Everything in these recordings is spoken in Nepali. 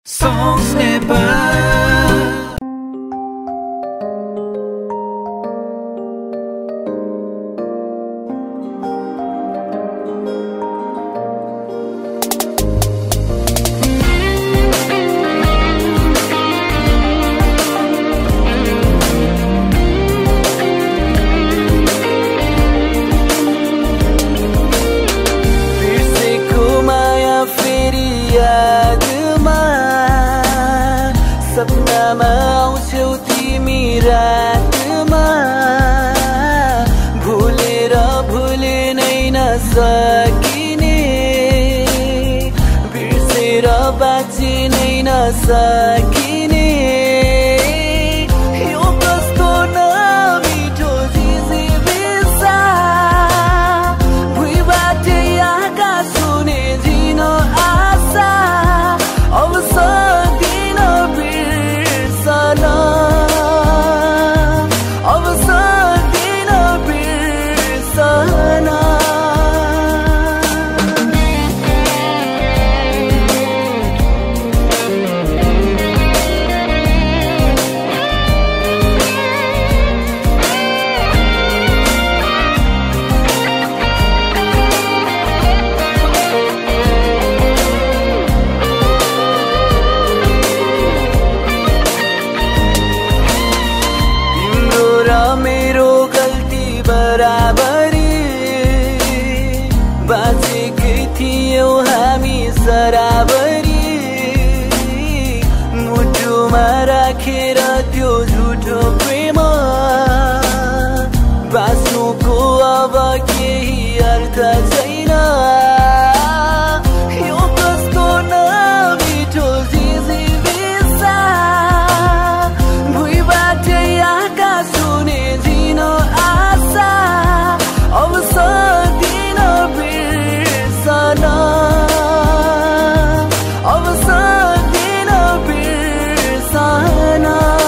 Songs Nepal. सपनामा आउँछौ तिमी रातमा भुलेर भुले नै नसकिने बिर्सेर बाँचे नै नसकिने यो कस्तो नमिठो जिजीविसा भुइँबाटै आकाश हुने जिनो आशा अब मेरो गल्ती बराबरी बाँचेकै थियौ हामी सराबरी मुटुमा राखेर त्यो झुठो प्रेम बाँच्नुको अब केही अर्थ छैन यो कस्तो नमिठो जिजीविसा भुइँबाटै आकाश हुने जिनो आशा अब सक्दिन बिर्सन अब सक्दिन बिर्सन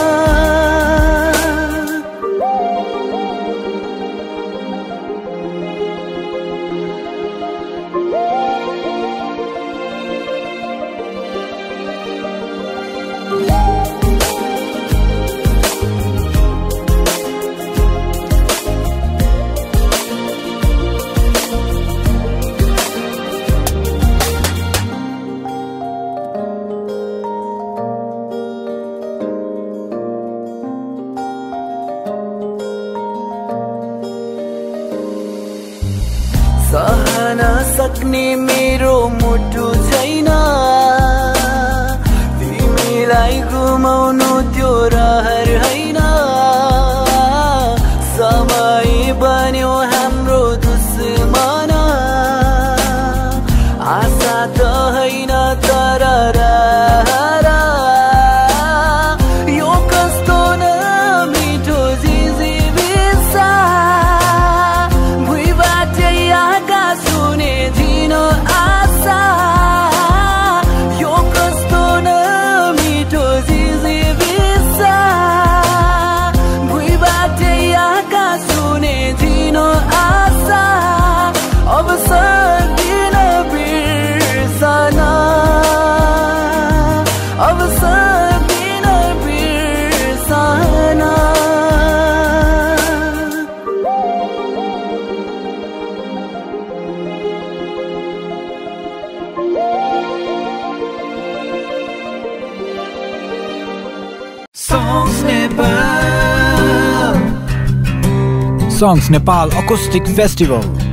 सहन सक्ने मेरो मुटु छैन तिमीलाई गुमाउनु त्यो रहर होइन समय बन्यो हाम्रो दुश्मन आशा त होइन तर रहर यो कस्तो नमिठो जिजीविसा भुइँबाटै आकाश हुने जिनो आशा यो कस्तो नमिठो जिजीविसा भुइँबाटै आकाश हुने जिनो आशा अब सक्दिन बिर्सन अब सक्दिन बिर्सन Songs Nepal. Songs Nepal Acoustic Festival